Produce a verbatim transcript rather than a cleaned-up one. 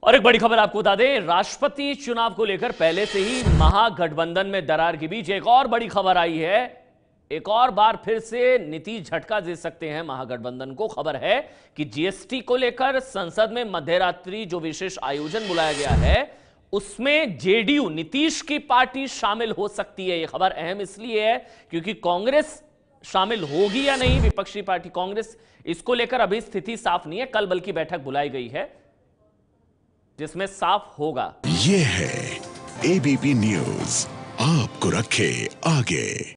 और एक बड़ी खबर आपको बता दें, राष्ट्रपति चुनाव को लेकर पहले से ही महागठबंधन में दरार के बीच एक और बड़ी खबर आई है। एक और बार फिर से नीतीश झटका दे सकते हैं महागठबंधन को। खबर है कि जीएसटी को लेकर संसद में मध्यरात्रि जो विशेष आयोजन बुलाया गया है, उसमें जेडीयू नीतीश की पार्टी शामिल हो सकती है। यह खबर अहम इसलिए है क्योंकि कांग्रेस शामिल होगी या नहीं, विपक्षी पार्टी कांग्रेस, इसको लेकर अभी स्थिति साफ नहीं है। कल बल्कि बैठक बुलाई गई है जिसमें साफ होगा। ये है एबीपी न्यूज, आपको रखे आगे।